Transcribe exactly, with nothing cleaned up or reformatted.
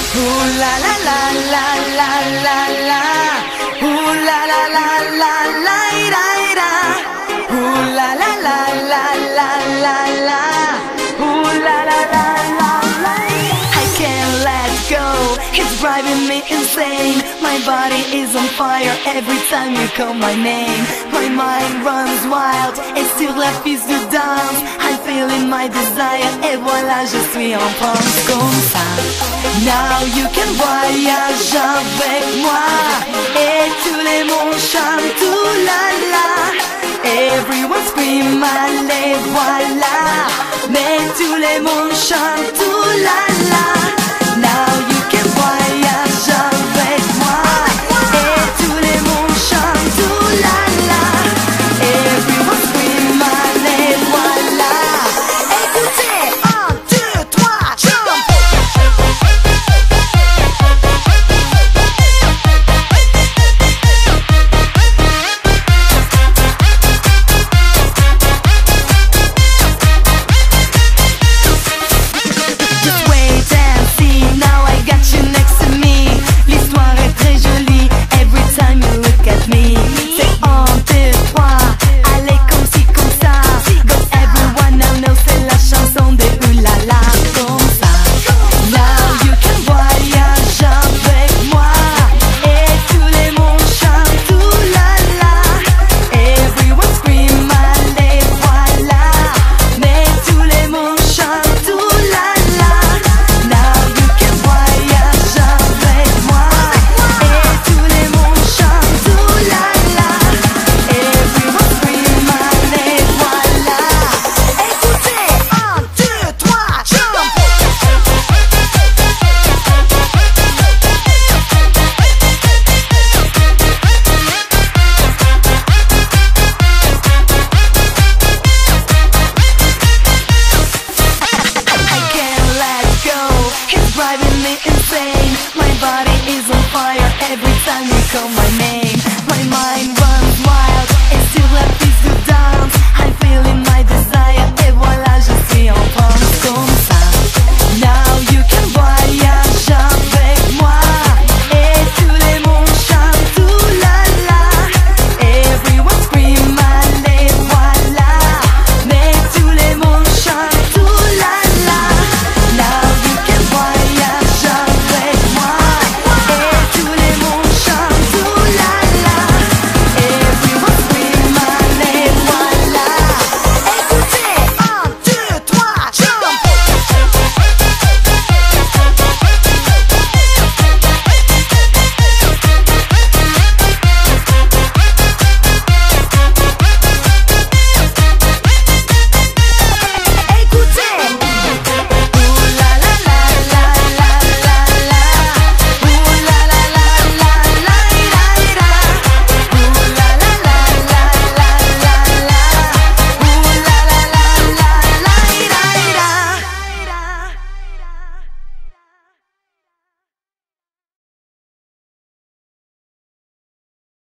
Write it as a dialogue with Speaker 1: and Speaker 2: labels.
Speaker 1: Ooh la la la la la la la. Ooh la la la la la da da. Ooh la la la la la la la. Ooh la la la la la. I can't let go. It's driving me insane. My body is on fire every time you call my name. My mind runs wild et sur la piste de danse I'm feeling my desire et voilà je suis en transe comme ça. Now you can voyage avec moi et tous les mondes chantent tout la la. Everyone scream allez voilà. Mais tous les mondes chantent tout la la. Now you can voyage avec moi et tous les mondes chantent tout la la. Everyone scream allez voilà. Écoutez, un, deux, trois, jump. Just wait and see, now I got you next to me. L'histoire est très jolie, every time you look at me. C'est un, deux, trois, allez comme ci, comme ça. But everyone now knows c'est la chanson de Oulala, comme ça. Now you can voyage avec moi et tous les mondes chantent tout la la. Everyone scream allez voilà. Mais tous les mondes chantent tout la la. Now you can voyage avec moi et tous les mondes chantent tout la la. Everyone scream allez voilà. Écoutez, un, deux, trois, jump. I can't let go, it's driving me insane. My body is on fire every time you call my name.